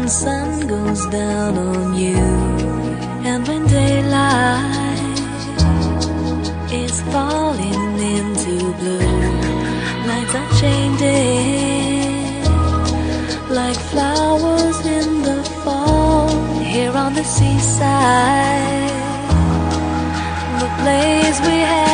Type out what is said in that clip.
sun goes down on you, and when daylight is falling into blue, lights are changing like flowers in the fall. Here on the seaside, the place we had